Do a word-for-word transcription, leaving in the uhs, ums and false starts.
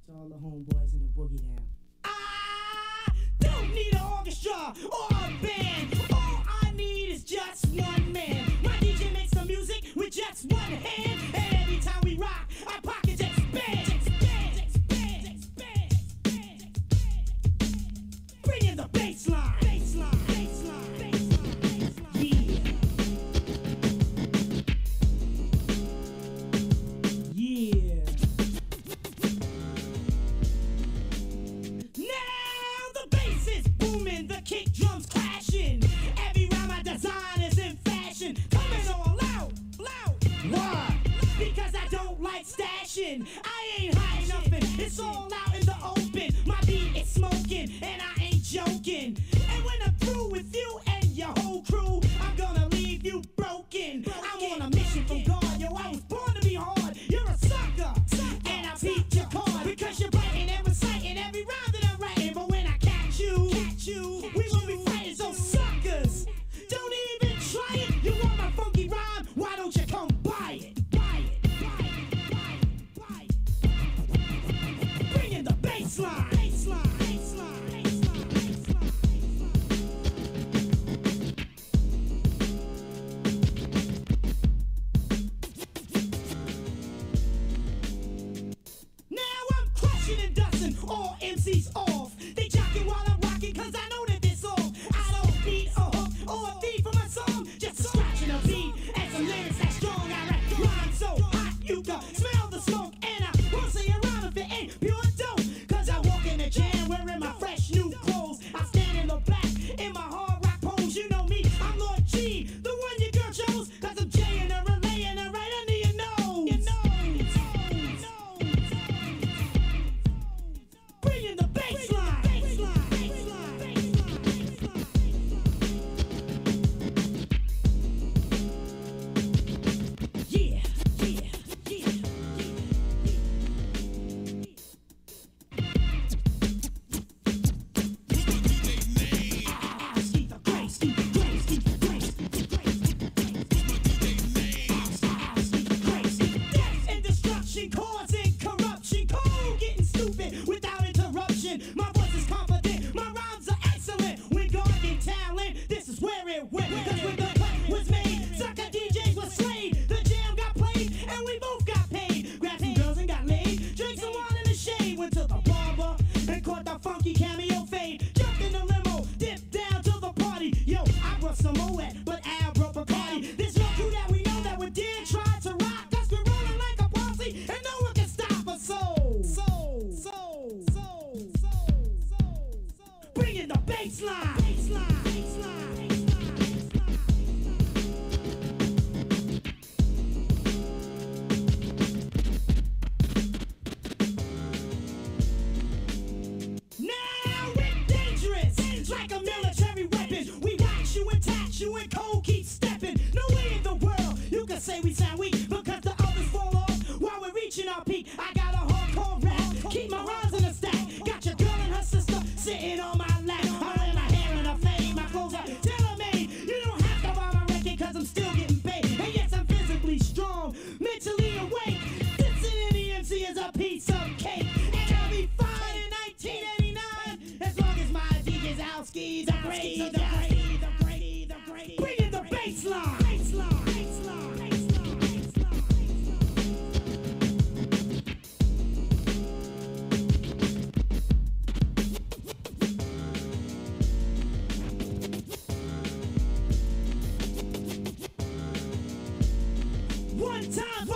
To all the homeboys in the boogie down. I don't need an orchestra or a band. All I need is just one man. My D J makes the music with just one hand. And every time we rock, our pockets expand. Expand, expand, expand, expand, expand. Bring in the bassline. Bassline, bassline, bassline, bassline. Yeah. Yeah. The kick drums clashing. Every rhyme I design is in fashion. Coming all out, loud. Why? Because I don't like stashing. I ain't hiding nothing. It's all out in the open. My beat is smoking, and I ain't joking. And when I'm through with you and your whole crew, I'm gonna leave you broken. I'm on a mission from God. Yo, I was born to be hard. You're a sucker, and I peeped your card because you're biting and reciting every rhyme that I'm writing. But when I catch you, you. We will be fighting those suckers. Don't even try it. You want my funky rhyme? Why don't you come buy it? Buy it, buy it, buy it, buy it. Bring in the bassline. Bassline, bassline, bassline, bassline, bassline. Now I'm crushing and dusting all M Cs off. They jocking while I'm rocking, cause I know that this all. I don't need a hook or a beat for my song, just a scratch and a beat and some lyrics that strong. I rap rhyme so hot you can smell the smoke, and I won't say a rhyme if it ain't pure dope. Cause I walk in the jam wearing my fresh new clothes. I stand in the back in my hard rock pose. You know me, I'm Lord G, the one your girl chose. Cause I'm Jay and I'm relaying her right under your nose. Your nose, your nose, bring in the bassline. Causing corruption, cold, getting stupid without interruption. My voice is confident, my rhymes are excellent. When God get talent, this is where it went. Cause when the cut was made, sucker D Js were slayed. The jam got played, and we both got paid. Grabbed some girls and got laid. Drank some wine in the shade. Went to the barber and caught the funky cameo fade. Jumped in the limo, dipped down to the party. Yo, I brought some Moet, but Al brought Bacardi. This real crew that we know that we did try to rock. Cause we're rolling like a posse, and no one can stop us. So, so, so, so, so, so, so. Bring in the bassline. Bassline, bassline, bassline, bassline. Now we're dangerous, like a military weapon. We wax you and tax you and cold keep stepping. No way in the world you can say we sound weak because the others fall off while we're reaching our peak. I got a hardcore rap, keep my rhymes in a stack. Got your girl and her sister sitting on my lap. I wear my hair in a fade, my clothes are tailor-made. You don't have to buy my record cause I'm still getting paid. And yes, I'm physically strong, mentally awake. Dancing in the M C is a piece of cake. And I'll be fine in nineteen eighty-nine as long as my D J's out skis. The great, the great, the great, the great. Bring in the bassline. Bassline, bassline, bassline, bassline. One time.